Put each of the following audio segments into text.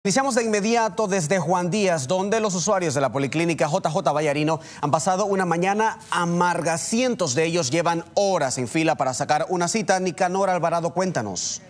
Iniciamos de inmediato desde Juan Díaz, donde los usuarios de la Policlínica JJ Vallarino han pasado una mañana amarga. Cientos de ellos llevan horas en fila para sacar una cita. Nicanor Alvarado, cuéntanos.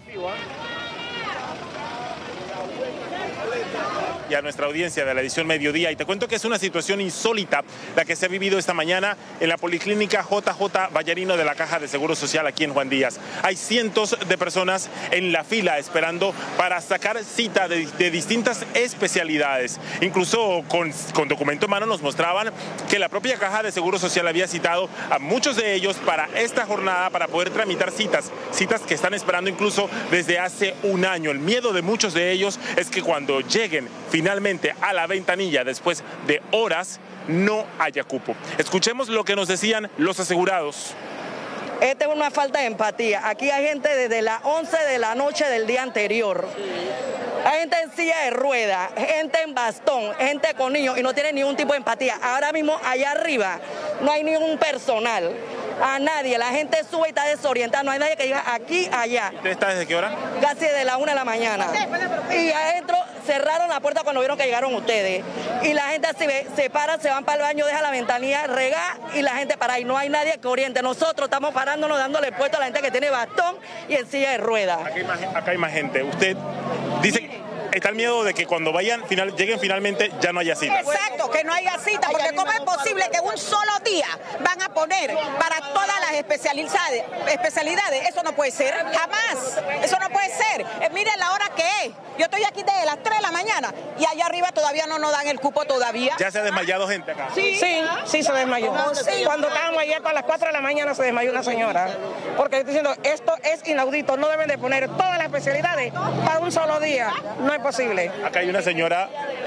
Y a nuestra audiencia de la edición Mediodía, y te cuento que es una situación insólita la que se ha vivido esta mañana en la Policlínica JJ Vallarino de la Caja de Seguro Social aquí en Juan Díaz. Hay cientos de personas en la fila esperando para sacar cita de distintas especialidades. Incluso con documento en mano nos mostraban que la propia Caja de Seguro Social había citado a muchos de ellos para esta jornada para poder tramitar citas que están esperando incluso desde hace un año. El miedo de muchos de ellos es que cuando lleguen finalmente a la ventanilla después de horas no haya cupo. Escuchemos lo que nos decían los asegurados. Esta es una falta de empatía. Aquí hay gente desde las 11 de la noche del día anterior. Hay gente en silla de ruedas, gente en bastón, gente con niños y no tiene ningún tipo de empatía. Ahora mismo allá arriba no hay ningún personal. A nadie, la gente sube y está desorientada, no hay nadie que diga aquí, allá. ¿Usted está desde qué hora? Casi de la 1 de la mañana. Y adentro cerraron la puerta cuando vieron que llegaron ustedes. Y la gente se para, se van para el baño, deja la ventanilla regada y la gente para ahí. No hay nadie que oriente. Nosotros estamos parándonos, dándole puesto a la gente que tiene bastón y en silla de ruedas. Acá hay más gente. Usted dice... Está el miedo de que cuando lleguen finalmente ya no haya cita. Exacto, que no haya cita, porque ¿cómo es posible que un solo día van a poner para todas las especialidades? Eso no puede ser, jamás. Eso no puede ser. Miren la hora que es. Yo estoy aquí desde las 3 de la mañana y allá arriba todavía no nos dan el cupo todavía. ¿Ya se ha desmayado gente acá? Sí, se desmayó. Sí. Cuando estábamos ayer a las 4 de la mañana se desmayó una señora. Porque estoy diciendo, esto es inaudito, no deben de poner todas las especialidades para un solo día. No es posible. Acá hay una señora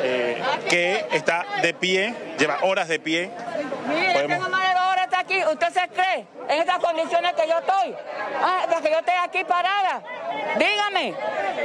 que está de pie, lleva horas de pie. Mire, tengo más de 2 horas aquí. ¿Usted se cree en estas condiciones que yo estoy? De que yo esté aquí parada. Dígame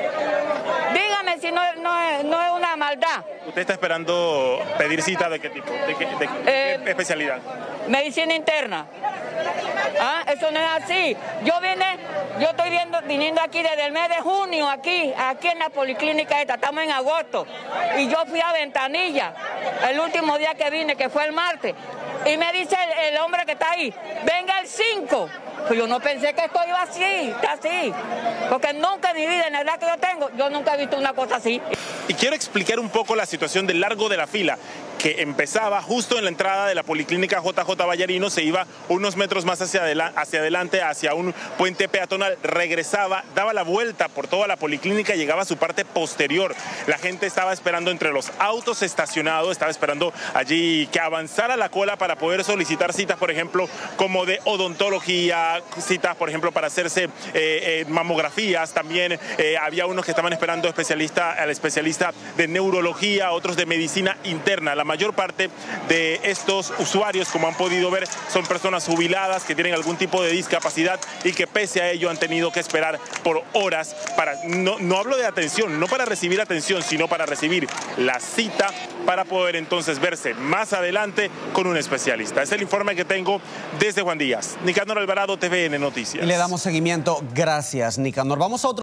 si no es una maldad. ¿Usted está esperando pedir cita de qué tipo? ¿De qué especialidad? Medicina interna. Eso no es así. Yo estoy viniendo aquí desde el mes de junio, aquí en la policlínica esta, estamos en agosto. Y yo fui a Ventanilla el último día que vine, que fue el martes. Y me dice el hombre que está ahí, venga el 5. Pues yo no pensé que esto iba así, está así. Porque nunca en mi vida, en la edad que yo tengo, yo nunca he visto una cosa así. Y quiero explicar un poco la situación del largo de la fila, que empezaba justo en la entrada de la Policlínica JJ Vallarino, se iba unos metros más hacia adelante, hacia un puente peatonal, regresaba, daba la vuelta por toda la Policlínica, llegaba a su parte posterior. La gente estaba esperando entre los autos estacionados, estaba esperando allí que avanzara la cola para poder solicitar citas, por ejemplo, como de odontología, citas, por ejemplo, para hacerse mamografías. También había unos que estaban esperando al especialista de neurología, otros de medicina interna. La mayor parte de estos usuarios, como han podido ver, son personas jubiladas que tienen algún tipo de discapacidad y que pese a ello han tenido que esperar por horas para, no hablo de atención, no para recibir atención, sino para recibir la cita para poder entonces verse más adelante con un especialista. Es el informe que tengo desde Juan Díaz. Nicanor Alvarado, TVN Noticias. Le damos seguimiento. Gracias, Nicanor. Vamos a otro